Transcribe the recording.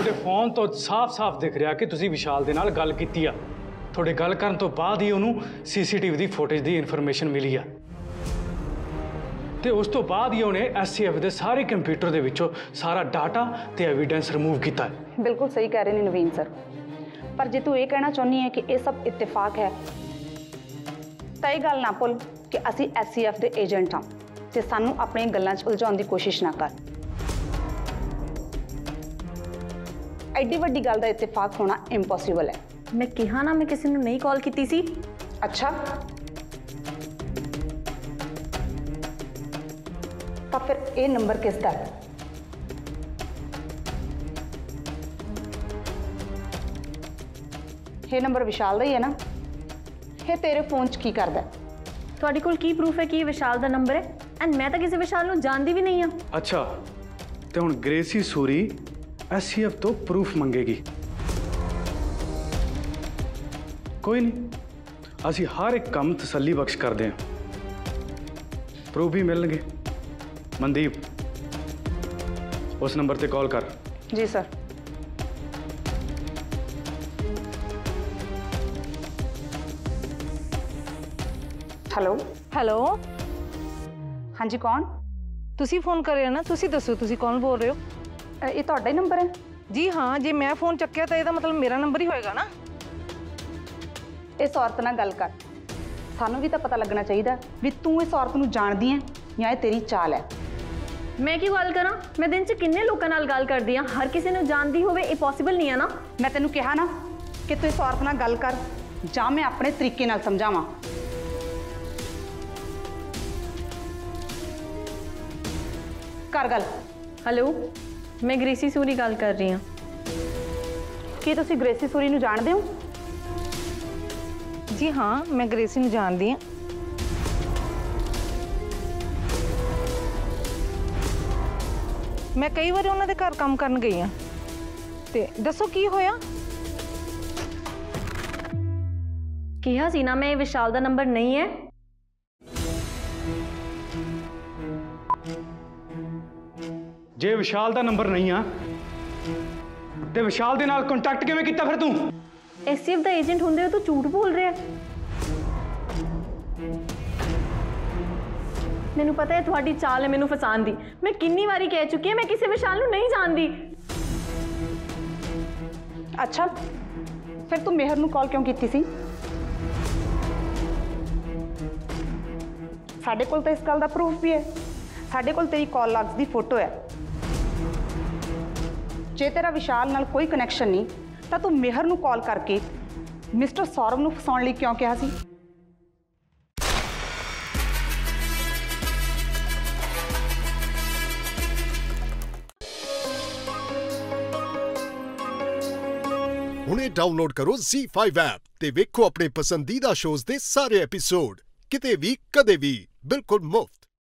ਤੁਹਾਡੇ ਫੋਨ ਤੋਂ ਸਾਫ਼-ਸਾਫ਼ ਦਿਖ ਰਿਹਾ ਕਿ ਤੁਸੀਂ ਵਿਸ਼ਾਲ ਦੇ ਨਾਲ ਗੱਲ ਕੀਤੀ ਆ। ਤੁਹਾਡੇ ਗੱਲ ਕਰਨ ਤੋਂ ਬਾਅਦ ਹੀ ਉਹਨੂੰ ਸੀਸੀਟੀਵੀ ਦੀ ਫੁਟੇਜ ਦੀ ਇਨਫੋਰਮੇਸ਼ਨ ਮਿਲੀ ਆ ਤੇ ਉਸ ਤੋਂ ਬਾਅਦ ਹੀ ਉਹਨੇ ਐਸਸੀਐਫ ਦੇ ਸਾਰੇ ਕੰਪਿਊਟਰ ਦੇ ਵਿੱਚੋਂ ਸਾਰਾ ਡਾਟਾ ਤੇ ਐਵੀਡੈਂਸ ਰਿਮੂਵ ਕੀਤਾ ਹੈ। ਬਿਲਕੁਲ ਸਹੀ ਕਹਿ ਰਹੇ ਨੇ ਨਵੀਨ ਸਰ, ਪਰ ਜੇ ਤੂੰ ਇਹ ਕਹਿਣਾ ਚਾਹੁੰਦੀ ਹੈ ਕਿ ਇਹ ਸਭ ਇਤਫਾਕ ਹੈ ਤਾਂ ਇਹ ਗੱਲ ਨਾ ਭੁੱਲ ਕਿ ਅਸੀਂ ਐਸਸੀਐਫ ਦੇ ਏਜੰਟ ਹਾਂ ਤੇ ਸਾਨੂੰ ਆਪਣੀਆਂ ਗੱਲਾਂ 'ਚ ਉਲਝਾਉਣ ਦੀ ਕੋਸ਼ਿਸ਼ ਨਾ ਕਰ। ਐਡੀ ਵੱਡੀ ਗੱਲ ਦਾ ਇਤਫਾਕ ਹੋਣਾ ਇੰਪੋਸੀਬਲ ਹੈ। मैं कहा ना मैं किसी ने नहीं कॉल की सी। अच्छा तो फिर ये नंबर किसका है? ये नंबर विशाल का ही है ना? ये तेरे फोन च की करदा है? ਤੁਹਾਡੇ ਕੋਲ ਕੀ ਪ੍ਰੂਫ ਹੈ ਕਿ ਇਹ ਵਿਸ਼ਾਲ ਦਾ ਨੰਬਰ ਹੈ? ਐਂਡ ਮੈਂ ਤਾਂ ਕਿਸੇ ਵਿਸ਼ਾਲ ਨੂੰ ਜਾਣਦੀ ਵੀ ਨਹੀਂ ਆ। ਅੱਛਾ ਤੇ ਹੁਣ ਗ੍ਰੇਸੀ ਸੂਰੀ ਐਸਸੀਐਫ ਤੋਂ ਪ੍ਰੂਫ ਮੰਗੇਗੀ। कोई नहीं, असी हर एक काम तसल्ली बख्श करते हैं। प्रूफ भी मिलणगे। मनदीप उस नंबर ते कॉल कर। जी सर। हेलो हेलो हाँ जी कौन? तुसी फोन कर रहे हो ना, तुसी दसो तुसी कौन बोल रहे हो? ये तुहाडा ही नंबर है? जी हाँ, जे मैं फोन चक्या तो ਇਹਦਾ मतलब मेरा नंबर ही होएगा ना। इस औरत नाल गल कर, सानू भी तो पता लगना चाहिए भी तू इस औरत नूं जानदी है या ये तेरी चाल है। मैं क्यों गल करा? मैं दिन च किन्ने लोकां नाल गल करदी हां, हर किसी नूं जानदी होवे ये पॉसिबल नहीं है ना। मैं तेनू कहा ना कि तू इस औरत नाल गल कर जां मैं अपने तरीके नाल समझावां। कर गल। हेलो मैं ग्रेसी सूरी गल कर रही हां। की तुसी ग्रेसी सूरी नूं जाणदे हो? जी हाँ, मैं ग्रेसी ਨੂੰ ਜਾਣਦੀ ਹਾਂ। ਮੈਂ ਕਈ ਵਾਰ ਉਹਨਾਂ ਦੇ ਘਰ ਕੰਮ ਕਰਨ ਗਈ ਹਾਂ। ਤੇ ਦੱਸੋ ਕੀ ਹੋਇਆ? ਕਿਹਾ ਸੀ ਨਾ ਮੈਂ ਵਿਸ਼ਾਲ ਦਾ ਨੰਬਰ ਨਹੀਂ ਹੈ। ਜੇ ਵਿਸ਼ਾਲ ਦਾ ਨੰਬਰ ਨਹੀਂ ਆ ਤੇ ਵਿਸ਼ਾਲ ਦੇ ਨਾਲ ਕੰਟੈਕਟ ਕਿਵੇਂ ਕੀਤਾ ਫਿਰ ਤੂੰ? एससीएफ ਦਾ ਏਜੰਟ ਹੁੰਦੇ ਹੋ ਤੂੰ ਝੂਠ ਬੋਲ ਰਿਹਾ ਹੈ। ਮੈਨੂੰ ਪਤਾ ਹੈ ਤੁਹਾਡੀ ਚਾਲ ਹੈ ਮੈਨੂੰ ਫਸਾਉਣ ਦੀ। ਮੈਂ ਕਿੰਨੀ ਵਾਰੀ ਕਹਿ ਚੁੱਕੀ ਹਾਂ ਮੈਂ ਕਿਸੇ ਵਿਸ਼ਾਲ ਨੂੰ ਨਹੀਂ ਜਾਣਦੀ। अच्छा फिर तू मेहर नूं कॉल क्यों कीती सी? साडे कोल तो इस गल दा प्रूफ भी है, साडे कोल तेरी कॉल लॉग्स दी फोटो है। जे तेरा विशाल नाल कोई कनैक्शन नहीं तो तू मेहर नूं कॉल करके मिस्टर सौरभ नूं फसाउण लई क्यों कहा सी? ਹੁਣੇ ਡਾਊਨਲੋਡ ਕਰੋ ZEE5 ऐप ਤੇ ਵੇਖੋ ਆਪਣੇ ਪਸੰਦੀਦਾ ਸ਼ੋਜ਼ ਦੇ ਸਾਰੇ ਐਪੀਸੋਡ ਕਿਤੇ ਵੀ ਕਦੇ ਵੀ ਬਿਲਕੁਲ ਮੁਫਤ।